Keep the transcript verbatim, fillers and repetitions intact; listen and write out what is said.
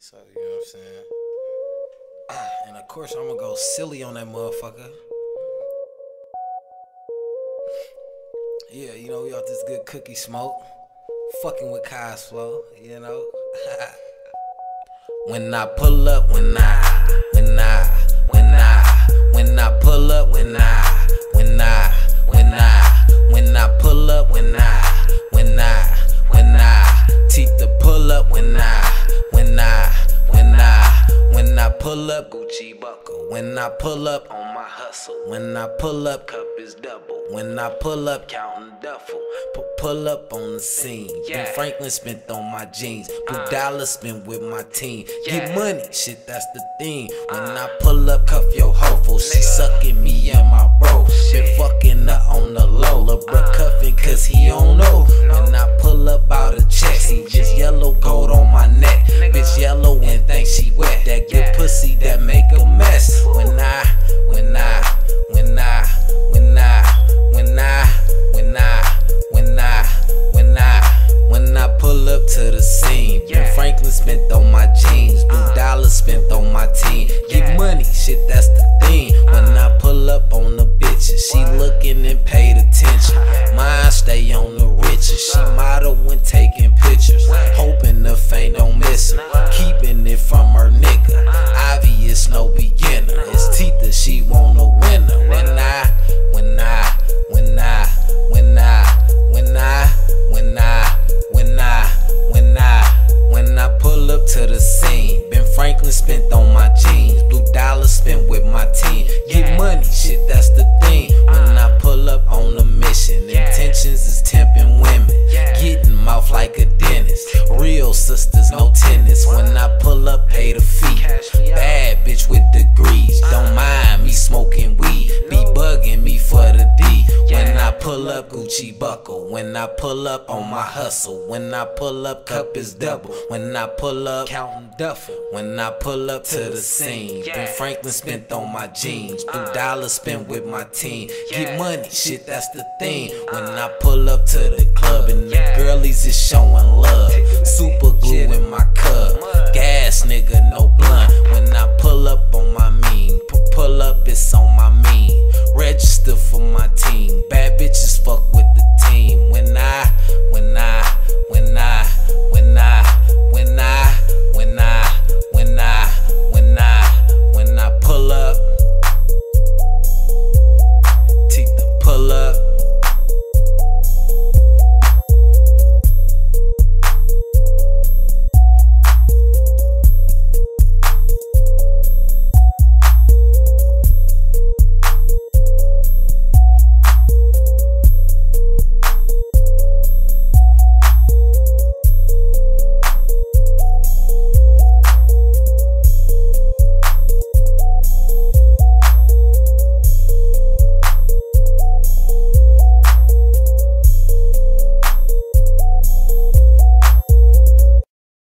So, you know what I'm saying? And of course, I'm gonna go silly on that motherfucker. Yeah, you know, we off this good cookie smoke. Fucking with Kai's flow, you know? When I pull up, when I, when I, when I, when I pull up, when I, when I, when I, when I pull up, when I, when I, when I, teeth to pull up, when I, when I, when I, when I pull up, Gucci buckle. When I pull up on my hustle. When I pull up, cup is double. When I pull up, counting duffel. P pull up on the scene. Yeah. Ben Franklin spent on my jeans. Blue uh. dollar spent with my team. Yeah. Get money, shit, that's the thing. When uh. I pull up, cuff your hopeful. She sucking me and my bro. Shit. Been fucking her on the low. Lil' bruh uh. cuffing cause he don't know. No. When I pull up out of checks, he just yellow gold on my neck. Nigga. Bitch yellow and think she wet. That good yeah. pussy that make a mess. When I, when I, when I, when I, when I, when I, when I, when I, when I pull up to the scene. Yeah. Ben Franklin spent on my jeans. Blue uh. dollar spent on my team. Get yeah. money, shit, that's the thing. Uh. When I pull up on the bitches, she what? looking and paid attention. Mine stay on the riches. She model when taking pictures. Hoping the fame don't miss her. Keeping it from her nigga. Obvious, no beginner. It's Tita, she want a winner. When I, when I, when I, when I, when I, when I, when I, when I, when I pull up to the scene. Ben Franklin spent on my jeans. Blue dollar spent with my team. Get money, shit, that's the thing. When I pull up on a mission, intentions is tempting women. Getting mouth like a dentist. Real sisters, no tennis. When I pull up, pay the fee. Bad bitch with degrees. Don't mind me smoking weed. Be bugging me for the D. When I pull up, Gucci buckle. When I pull up on my hustle. When I pull up, cup is double. When I pull up, counting duffel. When I pull up to the scene. Ben Franklin spent on my jeans. Blue dollar spent with my team. Get money, shit, that's the thing. When I pull up to the club and the girlies is showing love. Super glue in my cup.